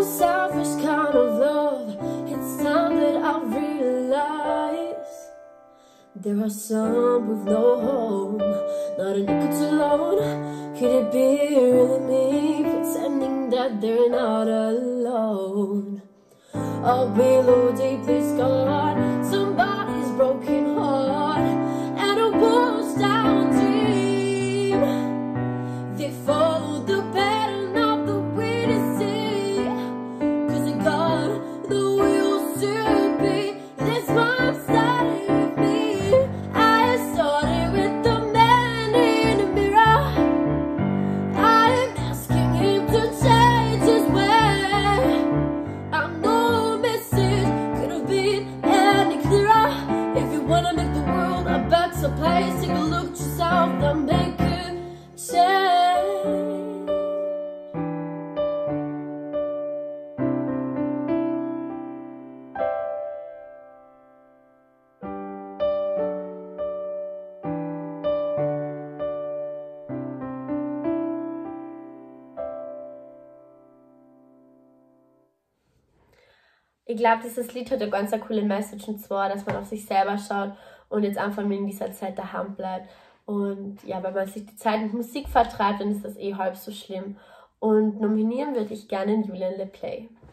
selfish kind of love. It's time that I realize there are some with no home, not an equal to alone. Could it be really me pretending that they're not alone? A willow deeply scarred, somebody's broken heart, and a washed out dream. They follow the pattern of the way to see, 'cause they got the wheels to be. This one started with me. I started with the man in the mirror. I am asking him to change his way. I know a message could have been any clearer. If you wanna make the world a better place, take a look at yourself and make a change. Ich glaube, dieses Lied hat eine ganz coole Message, und zwar, dass man auf sich selber schaut und jetzt einfach nur in dieser Zeit daheim bleibt. Und ja, wenn man sich die Zeit mit Musik vertreibt, dann ist das eh halb so schlimm. Und nominieren würde ich gerne Julian Le Play.